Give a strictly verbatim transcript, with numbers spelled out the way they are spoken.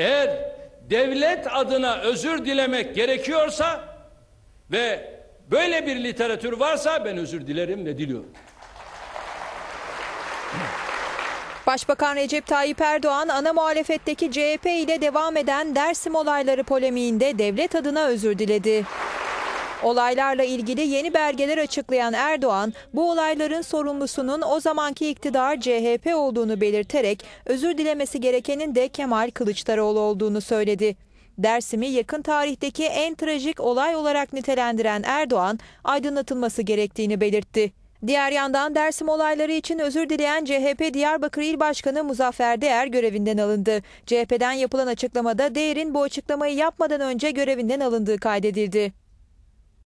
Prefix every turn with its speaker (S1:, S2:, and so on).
S1: Eğer devlet adına özür dilemek gerekiyorsa ve böyle bir literatür varsa ben özür dilerim ve diliyorum.
S2: Başbakan Recep Tayyip Erdoğan, ana muhalefetteki C H P ile devam eden Dersim olayları polemiğinde devlet adına özür diledi. Olaylarla ilgili yeni belgeler açıklayan Erdoğan, bu olayların sorumlusunun o zamanki iktidar C H P olduğunu belirterek özür dilemesi gerekenin de Kemal Kılıçdaroğlu olduğunu söyledi. Dersim'i yakın tarihteki en trajik olay olarak nitelendiren Erdoğan, aydınlatılması gerektiğini belirtti. Diğer yandan Dersim olayları için özür dileyen C H P Diyarbakır İl Başkanı Muzaffer Değer görevinden alındı. C H P'den yapılan açıklamada Değer'in bu açıklamayı yapmadan önce görevinden alındığı kaydedildi.